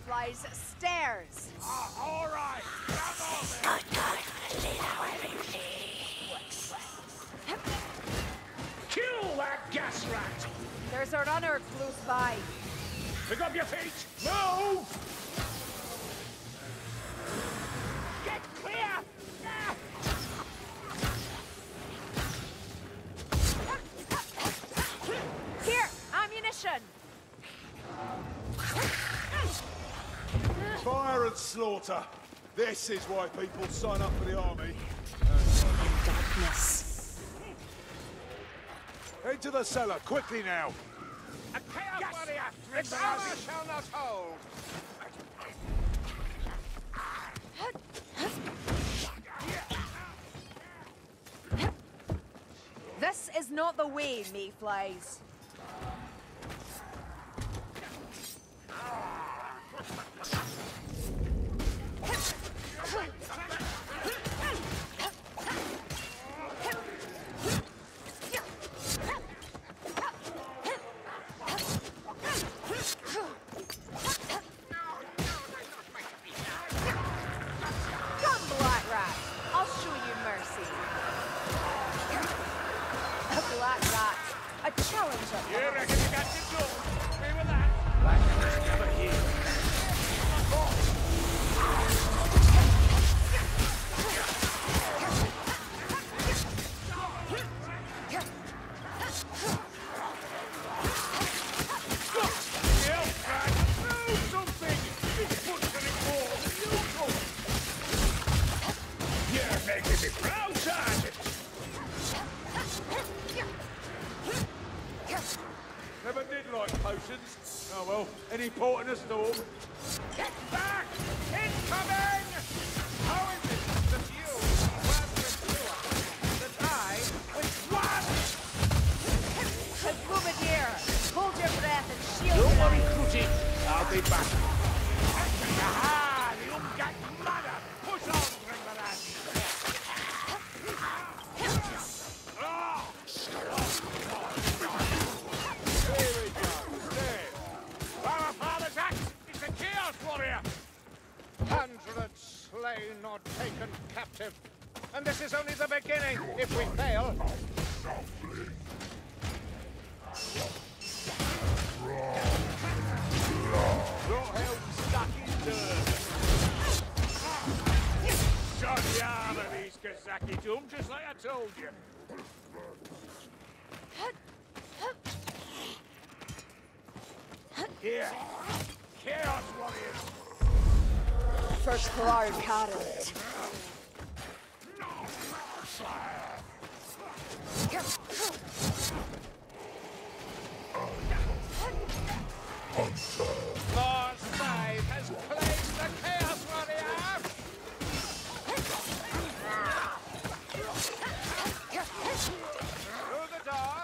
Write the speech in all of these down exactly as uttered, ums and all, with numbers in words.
mayflies stairs. Ah, all right. Come on, then. Kill that gas rat. There's a runner close by. Pick up your feet. Move. Get clear. Here, ammunition. Fire and slaughter. This is why people sign up for the army. Darkness. Head to the cellar, quickly now. A chaos warrior. Its armor shall not hold. This is not the way, mayflies. You reckon you got your goal? Me with that. Like never here. You're making me proud, Sergeant. Never did like potions. Oh well, any port in a storm. Get back! Incoming! How is it that you were with two, that I with one? Bouvier, hold your breath and shield Don't your worry, eyes. Cootie. I'll be back. Aha! The umgat mother! Push on, Grimbaran! Here we go. There. Our father's axe is the Chaos Warrior! Hundreds slain or taken captive. And this is only the beginning. If we fail... Not help stuck in dirt. Shot the arm of these Kazaki Doom, just like I told you. Here, Chaos Warriors. First cloud carrot. Lord Scythe has claimed the Chaos Warrior! Through the door!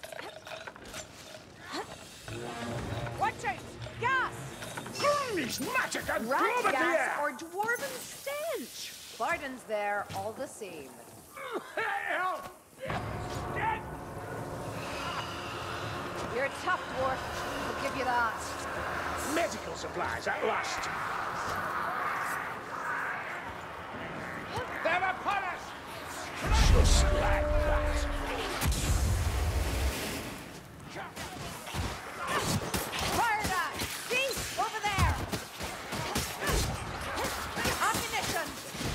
Watch out! Gas! Grunnish magic and Rat blow the gas air! or dwarven stench? Barden's there, all the same. Hell! Dead! You're a tough dwarf. I'll give you that. Medical supplies at last! They're upon us! Just like that! Fire that! See? Over there! Ammunition!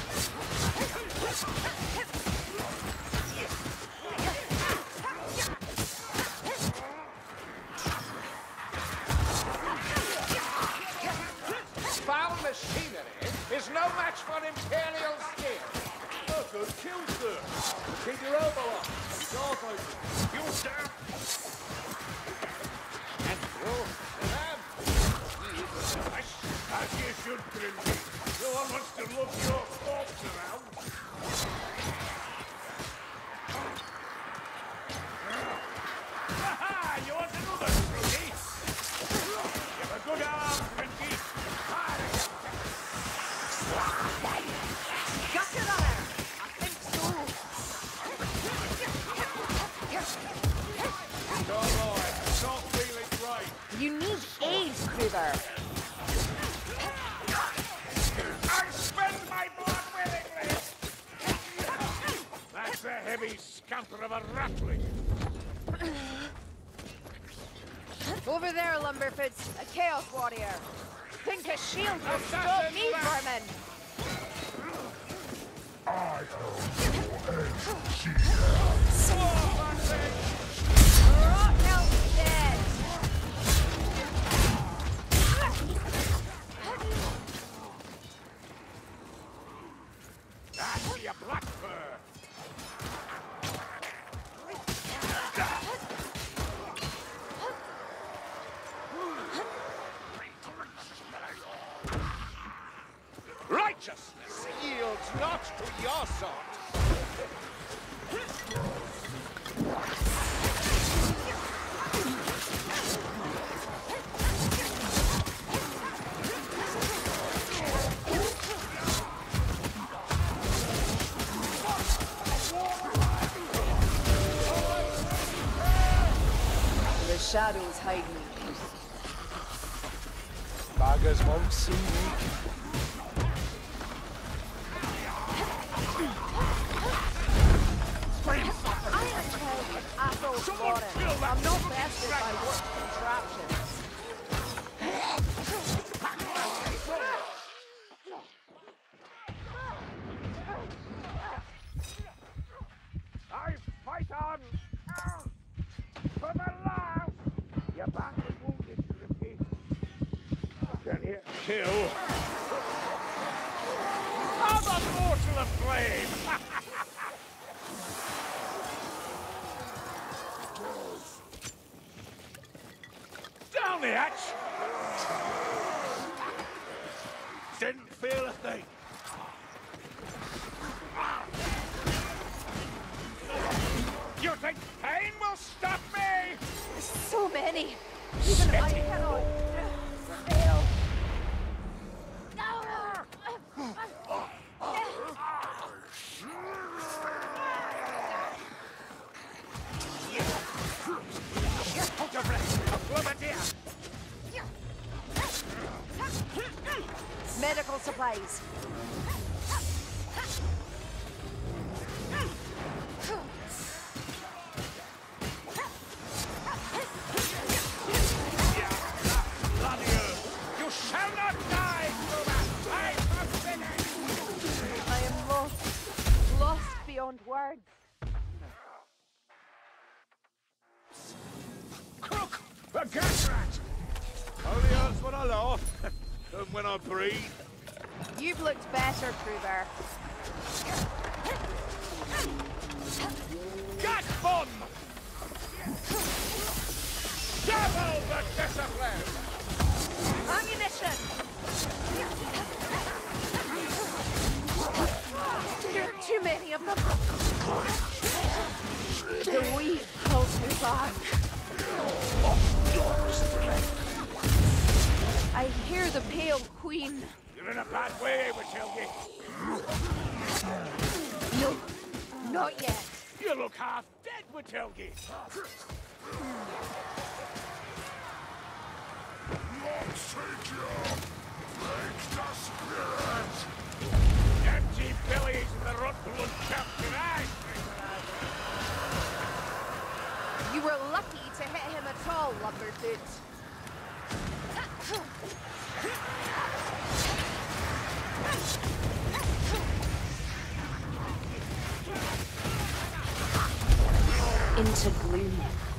Foul machinery is no match for Imperial steel. Oh, good kill, sir. Keep your elbow up. Doors open. You, sir. And you, madam. As you should, Grimby. No one wants to look your corpse around. Aha! You want another, Rudy? Give a good arm, Grimby. Got your runner! I think so. All right. Not feeling great. You need aid, Kruger. heavy scamper of a ratling. Over there, Lumberfoots, a Chaos Warrior. Think a shield will stop Assassin me, left. vermin! I hold your head, she Rotnell's dead! That's your black fur. Righteousness yields not to your sort. The shadows hide me. Baggers won't see me. Ironclad Athos Warren. I'm not bested by work contraptions. I fight on! For the last! You're badly wounded, Ricky. Can you kill? Other mortal of flame! Down the hatch! Didn't feel a thing. You think pain will stop me? So many. Even I cannot prevail. Hold your breath. Grenadier. Medical supplies. Bloody earth. You shall not die, Truman. I have finished. I am lost. Lost beyond words. Crook! A gas rat! Only hurts when I laugh, than when I breathe. You've looked better, Kruger. Gas bomb! Double the discipline! Ammunition! There are too many of them. The weed pulls me back. I hear the Pale Queen. You're in a bad way, Matilda. No, not yet. You look half dead, Matilda. Lord Savior, break the spirit! Empty bellies of the Rotblood Captain Ash! You were lucky to hit him at all, Lumberfoot. Into gloom.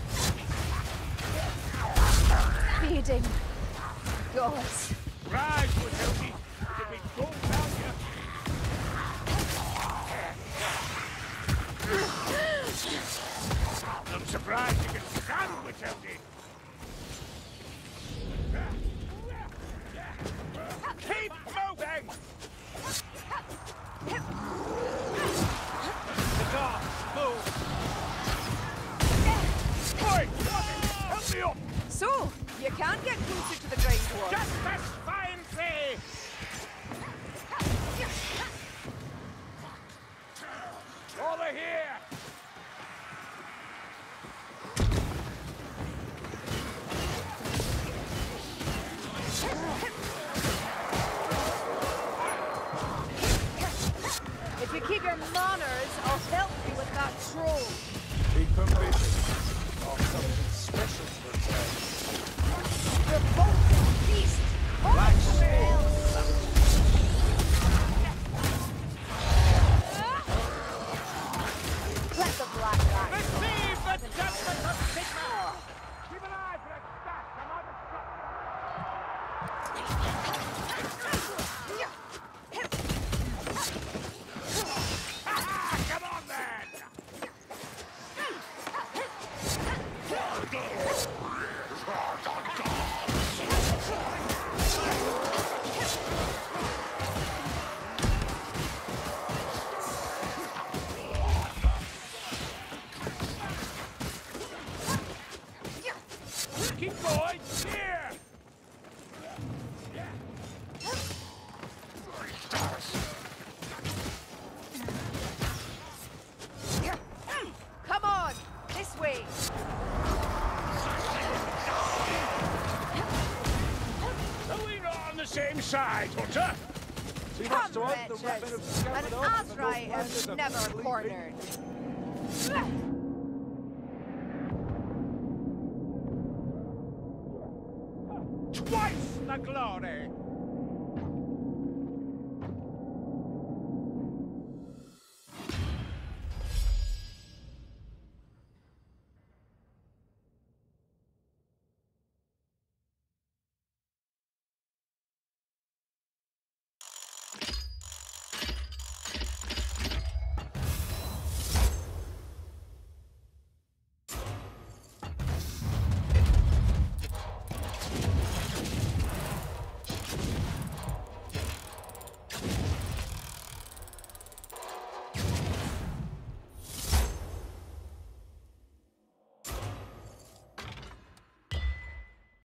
Fading. Gods. Rise, Matilda! You've been going down here. I'm surprised you can stand, Matilda. Keep moving! The car, move! Oi, help me up! So, you can get closer to the ground war. Just as fine thing! Over here! If you keep your manners, I'll help you with that keep going. Here! Come on, this way. Are we not on the same side, Hunter? Too much Come, to hope the weapon of wretches. scouting An off and Azrai those is landed never completely- cornered. Twice the glory!